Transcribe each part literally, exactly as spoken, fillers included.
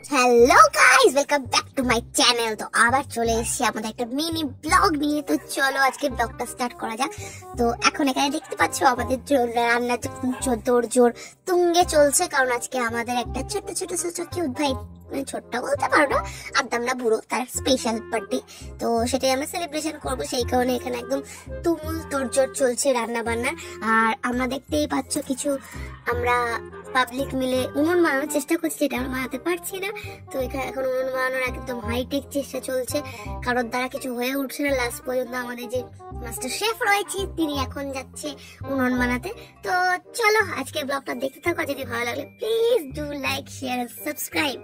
Hello guys, welcome back to my channel. তো আবার চলে এসেছি আমাদের একটা মিনি ব্লগ নিয়ে। তো চলো আজকে ব্লগটা স্টার্ট করা যাক। তো এখন এখানে দেখতে পাচ্ছ আমাদের রান্না জোর জোর তুঙ্গে চলছে, কারণ আজকে আমাদের একটা ছোট ছোট ছোট কিউট ভাই, মানে ছোট্ট বলতে পারো না, আদাম না বুড়ো, তার স্পেশাল বার্থডে। তো সেটাই আমরা সেলিব্রেশন করবো, সেই কারণে এখানে একদম তুমুল তোড়জোড় চলছে রান্না বান্নার। আর আমরা দেখতেই পাচ্ছ কিছু আমরা পাবলিক মিলে উনুন মারানোর চেষ্টা করছি, যেটা আমরা মারাতে পারছি না। তো এখানে এখন উনুন মারানোর একদম হাইটেক চেষ্টা চলছে, কারোর দ্বারা কিছু হয়ে উঠছে না। লাস্ট পর্যন্ত আমাদের যে মাস্টার শেফ রয়েছে তিনি এখন যাচ্ছে উনুন মানাতে। তো চলো আজকের ব্লগটা দেখতে থাকো, যদি ভালো লাগলে please do like, share, subscribe.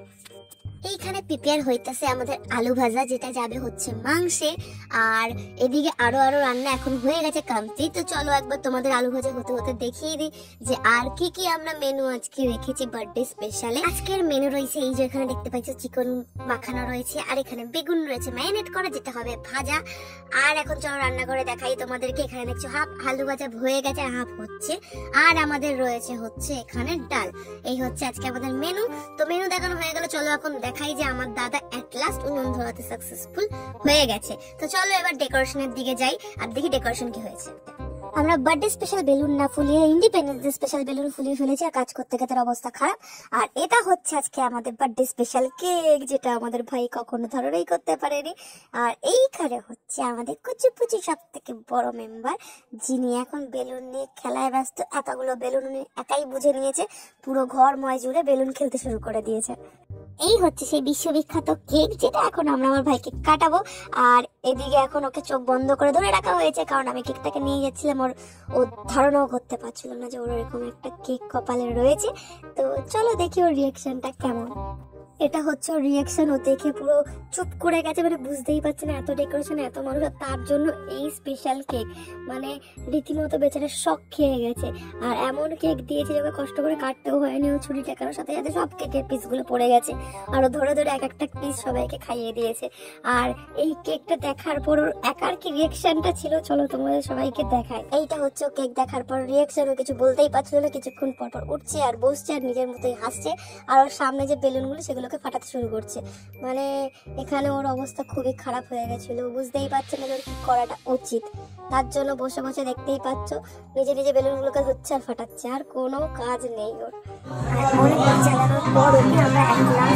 এইখানে প্রিপেয়ার হইতেছে আমাদের আলু ভাজা, যেটা যাবে হচ্ছে মাংসে। আর এদিকে আরো আরো রান্না এখন হয়ে গেছে কমপ্লিট। তো চলো একবার তোমাদের আলু ভাজা হতে হতে দেখিয়ে দিই যে আর কি কি আমরা মেনু আজকে রেখেছি বার্থডে স্পেশালে। আজকের মেনু রয়েছে এই যে এখানে দেখতে পাচ্ছ চিকেন মাখানো রয়েছে, আর এখানে বেগুন রয়েছে ম্যারিনেট করা, যেটা হবে ভাজা। আর এখন চলো রান্না করে দেখাই তোমাদেরকে। এখানে দেখছো হাফ আলু ভাজা হয়ে গেছে, হাফ হচ্ছে। আর আমাদের রয়েছে হচ্ছে এখানে ডাল। এই হচ্ছে আজকে আমাদের মেনু। তো মেনু দেখানো হয়ে গেল, চলো এখন দেখাই যে আমার দাদা এট লাস্ট উনুন ধরাতে সাকসেসফুল হয়ে গেছে। তো চলো এবার ডেকোরেশনের দিকে যাই আর দেখি ডেকোরেশন কি হয়েছে। আমরা বার্থডে স্পেশাল বেলুন না ফুলিয়ে ইন্ডিপেন্ডেন্স ডে স্পেশাল বেলুন ফুলিয়ে ফেলেছি, আর কাজ করতে গিয়ে তার অবস্থা খারাপ। আর এটা হচ্ছে আজকে আমাদের বার্থডে স্পেশাল কেক, যেটা আমাদের ভাই কখনো ধারণাই করতে পারেনি। আর এইখানে হচ্ছে আমাদের কুচিপুচি সব থেকে বড় মেম্বার, যিনি এখন বেলুন নিয়ে খেলায় ব্যস্ত। এতগুলো বেলুন উনি একাই বুঝে নিয়েছে, পুরো ঘর ময় জুড়ে বেলুন খেলতে শুরু করে দিয়েছে। এই হচ্ছে সেই বিশ্ববিখ্যাত কেক, যেটা এখন আমরা আমার ভাইকে কাটাবো। আর এদিকে এখন ওকে চোখ বন্ধ করে ধরে রাখা হয়েছে, কারণ আমি কেকটাকে নিয়ে যাচ্ছিলাম, ওর ও ধারণাও করতে পারছিল না যে ওর এরকম একটা কেক কপালে রয়েছে। তো চলো দেখি ওর রিয়াকশনটা কেমন। এটা হচ্ছে ওর রিয়াকশন, ও দেখে পুরো চুপ করে গেছে, মানে বুঝতেই পারছে না এত ডেকোরেশন এত মানুষ, তার জন্য এই স্পেশাল কেক। মানে রীতিমতো বেচারা শক খেয়ে গেছে। আর এমন কেক দিয়েছে যে কষ্ট করে কাটতেও হয়নি, ও ছুরি টাকার সাথে সাথে সব কেকের পিসগুলো পড়ে গেছে, আর ও ধরে ধরে এক একটা পিস সবাইকে খাইয়ে দিয়েছে। আর এই কেকটা দেখার পর ওর একার কি রিয়াকশনটা ছিল, চলো তোমাদের সবাইকে দেখায়। এইটা হচ্ছে ও কেক দেখার পর রিয়াকশন, ও কিছু বলতেই পারছিল না, কিছুক্ষণ পর পর উঠছে আর বসছে আর নিজের মতোই হাসছে। আর ওর সামনে যে বেলুনগুলো সেগুলো ফাটাতে শুরু করছে। মানে এখানে ওর অবস্থা খুবই খারাপ হয়ে গেছিল, বুঝতেই পারছে না ওর কি করাটা উচিত। তার জন্য বসে বসে দেখতেই পাচ্ছ নিজে নিজে বেলুনগুলোকে হচ্ছে আর ফাটাচ্ছে, আর কোনো কাজ নেই ওর। আর অনেক চালানোর পর ওকে আমরা এক গ্লাস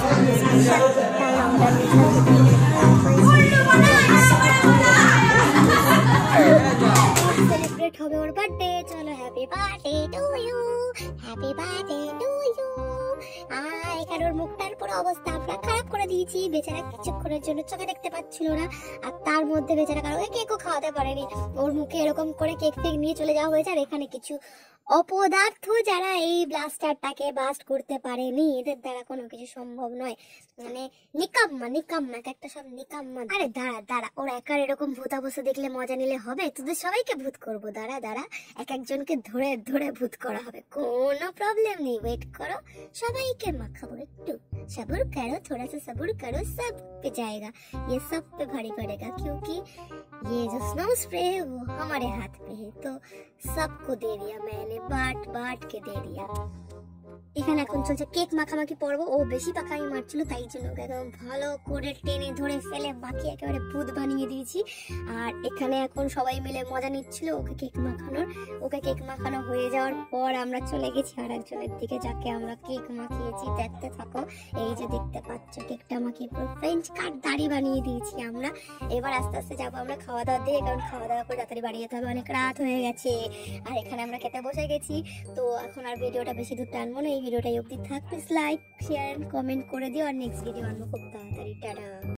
সেলিব্রেট হবে ওর বার্থডে। চলো happy birthday to you, happy birthday to you. আর এখানে ওর মুখটার পুরো অবস্থা আমরা খারাপ করে দিয়েছি, বেচারা কিছুক্ষণের জন্য চোখে দেখতে পাচ্ছিল না। আর তার মধ্যে বেচারা কারো কেকও খাওয়াতে পারেনি, ওর মুখে এরকম করে কেক ফেক নিয়ে চলে যাওয়া হয়েছে। আর এখানে কিছু অপদার্থ যারা এই ব্লাস্টারটাকে বাস্ট করতে পারেনি, এদের দ্বারা কোনো কিছু সম্ভব নয়। মানে নিকাম্মা নিকাম্মা একটা সব নিকাম্মা। আরে দাঁড়া দাঁড়া, ওর একার এরকম ভূত অবস্থা দেখলে মজা নিলে হবে? তোদের সবাইকে ভূত করবো, দাঁড়া দাঁড়া, এক একজনকে ধরে ধরে ভূত করা হবে, কোনো প্রবলেম নেই, ওয়েট করো। সবাইকে মাখাবো, একটু सब्र करो, थोड़ा सा सब्र करो, सब पे जाएगा, ये सब पे भारी पड़ेगा, क्योंकि ये जो स्नो स्प्रे है वो हमारे हाथ पे है। तो सबको दे दिया मैंने, बाट बाट के दे दिया। এখানে এখন চলছে কেক মাখামাখি পর্ব। ও বেশি পাকামি মারছিল, তাই জন্য ওকে একদম ভালো করে টেনে ধরে ফেলে মাখিয়ে একেবারে ভূত বানিয়ে দিয়েছি। আর এখানে এখন সবাই মিলে মজা নিচ্ছিল ওকে কেক মাখানোর। ওকে কেক মাখানো হয়ে যাওয়ার পর আমরা চলে গেছি আর একজনের দিকে, যাকে আমরা কেক মাখিয়েছি। দেখতে থাকো, এই যে দেখতে পাচ্ছ কেকটা মাখিয়ে পুরো ফ্রেঞ্চ কাট দাড়ি বানিয়ে দিয়েছি আমরা। এবার আস্তে আস্তে যাবো আমরা খাওয়া দাওয়া দিয়ে, কারণ খাওয়া দাওয়া করে তাড়াতাড়ি বাড়ি যেতে হবে, অনেক রাত হয়ে গেছে। আর এখানে আমরা খেতে বসে গেছি। তো এখন আর ভিডিওটা বেশি দূর টানবো না, এই ভিডিওটাই অবধি থাক। প্লিজ লাইক, শেয়ার, কমেন্ট করে দিও। আর নেক্সট ভিডিও আনবো খুব তাড়াতাড়ি। টাটা।